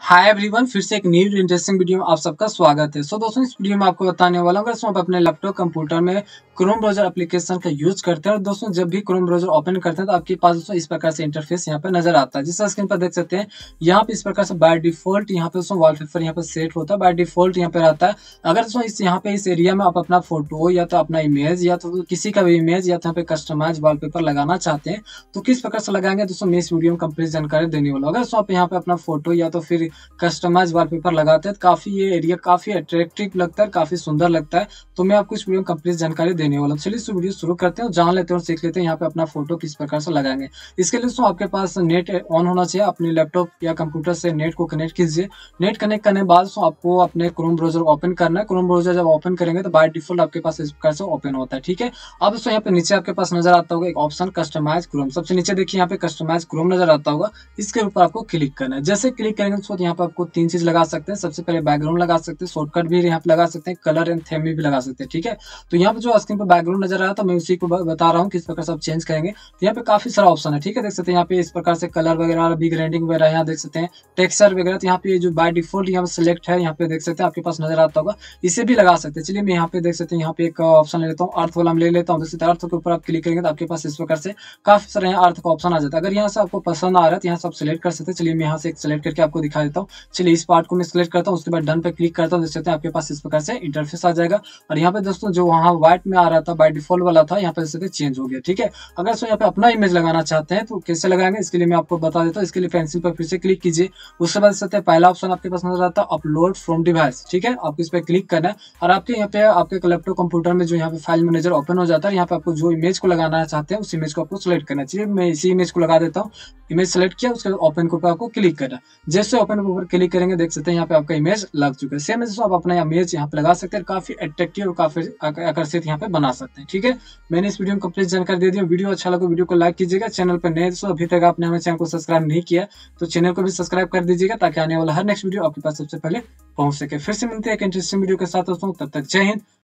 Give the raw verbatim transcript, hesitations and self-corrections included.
Hi everyone, फिर से एक न्यू इंटरेस्टिंग वीडियो में आप सबका स्वागत है। सो so, दोस्तों इस वीडियो में आपको बताने वाला हूँ अगर आप अपने लैपटॉप कंप्यूटर में क्रोम ब्राउजर एप्लीकेशन का यूज करते हैं और दोस्तों जब भी क्रोम ब्राउजर ओपन करते हैं तो आपके पास दोस्तों इस प्रकार से इंटरफेस यहाँ पे नजर आता है। जिस स्क्रीन पर देख सकते हैं यहाँ पे इस प्रकार से बाय डिफॉल्ट यहाँ पे दोस्तों वॉलपेपर यहाँ पे सेट होता है, बाय डिफॉल्ट यहाँ पे रहता है। अगर दोस्तों इस यहाँ पे इस एरिया में आप अपना फोटो या तो अपना इमेज या तो किसी का भी इमेज या तो यहाँ पे कस्टमाइज वॉलपेपर लगाना चाहते हैं तो किस प्रकार से लगाएंगे दोस्तों मैं इस वीडियो में कंप्लीट जानकारी देने वाला हूँ। अगर आप यहाँ पे अपना फोटो या तो फिर कस्टमाइज वॉलपेपर लगाते हैं तो काफी ये एरिया काफी अट्रैक्टिव लगता है, काफी सुंदर लगता है। तो मैं आपको इस वीडियो में कंप्लीट जानकारी देने वाला हूँ। चलिए इस वीडियो शुरू करते हैं और जान लेते हैं और सीख लेते हैं यहाँ पे अपना फोटो किस प्रकार से लगाएंगे। इसके लिए दोस्तों आपके पास नेट ऑन होना चाहिए, अपने लैपटॉप या कंप्यूटर से नेट को कनेक्ट कीजिए। नेट कनेक्ट करने के बाद आपको अपने क्रोम ब्राउजर ओपन करना है। क्रोम ब्राउजर जब ओपन करेंगे तो बाय डिफॉल्ट आपके पास इस प्रकार से ओपन होता है, ठीक है। अब दोस्तों यहाँ पे नीचे आपके पास नजर आता होगा एक ऑप्शन कस्टमाइज क्रोम। सबसे नीचे देखिए यहाँ पे कस्टमाइज क्रोम नजर आता होगा, इसके ऊपर आपको क्लिक करना है। जैसे क्लिक करेंगे तो यहाँ पे आपको तीन चीज लगा सकते हैं। सबसे पहले बैकग्राउंड लगा सकते हैं, शॉर्टकट भी यहाँ पे लगा सकते हैं, कलर एंड थीम भी लगा सकते हैं, ठीक है। तो यहाँ पे जो स्क्रीन पे बैकग्राउंड नजर आ रहा है तो मैं उसी को बता रहा हूँ किस प्रकार से आप चेंज करेंगे। तो यहाँ पे काफी सारा ऑप्शन है, ठीक है। देख सकते हैं यहाँ पे इस प्रकार से कलर वगैरह, बिग रेंडिंग वगैरह, यहाँ देख सकते हैं टेक्सचर वगैरह। तो यहाँ पे जो बाय डिफॉल्ट यहाँ पे सिलेक्ट है, यहाँ पे देख सकते हैं आपके पास नजर आता होगा, इसे भी लगा सकते हैं। चलिए मैं यहाँ पे देख सकते हैं यहाँ पे एक ऑप्शन ले लेता हूँ, अर्थ वाला ले लेता हूँ। देख सकते हैं अर्थ के ऊपर आप क्लिक करेंगे तो आपके पास इस प्रकार से काफी सारे यहाँ अर्थ का ऑप्शन आ जाता है। अगर यहाँ से आपको पसंद आ रहा है तो यहाँ से आप सिलेक्ट कर सकते हैं। चलिए मैं यहाँ से एक सिलेक्ट करके आपको दिखा देता हूँ। चलिए इस पार्ट को मैं सिलेक्ट करता हूँ, उसके बाद डन पे क्लिक करता हूँ। देख सकते हैं आपके पास इस प्रकार से इंटरफेस आ जाएगा। और यहाँ पे दोस्तों जो वहाँ व्हाइट में आ रहा था बाय डिफॉल्ट वाला था, यहाँ पे देख सकते चेंज हो गया, ठीक है। अगर सो यहाँ पे अपना इमेज लगाना चाहते हैं तो कैसे लगाएंगे इसके लिए मैं आपको बता देता हूँ। इसके लिए पेंसिल पर फिर से क्लिक कीजिए। उसके बाद सकते हैं पहला ऑप्शन आपके पास नजर आता है अपलोड फ्रॉम डिवाइस, ठीक है। आपको इस पर क्लिक करना है और आपके यहाँ पे आपके लैपटॉप कंप्यूटर में जो यहाँ पे फाइल मैनेजर ओपन हो जाता है, यहाँ पे आपको जो इमेज को लगाना चाहते हैं उस इमेज को आपको सिलेक्ट करना चाहिए। मैं इसी इमेज को लगा देता हूँ। इमेज सेलेक्ट किया, उसके ओपन के ऊपर आपको क्लिक करना। जैसे ओपन के ऊपर क्लिक करेंगे देख सकते हैं यहाँ पे आपका इमेज लग चुका है। सेम आप अपना इमेज यहाँ पे लगा सकते हैं, काफी अट्रैक्टिव और काफी आकर्षित यहाँ पे बना सकते हैं, ठीक है। मैंने इस वीडियो में कंप्लीट जानकारी दे दी। वीडियो अच्छा लगा वीडियो को लाइक कीजिएगा। चैनल पर नए दोस्तों अभी तक आपने हमारे चैनल को सब्सक्राइब नहीं किया तो चैनल को भी सब्सक्राइब कर दीजिएगा ताकि आने वाला हर नेक्स्ट वीडियो आपके पास सबसे पहले पहुंच सके। फिर से मिलते हैं एक इंटरेस्टिंग वीडियो के साथ दोस्तों, तब तक जय हिंद।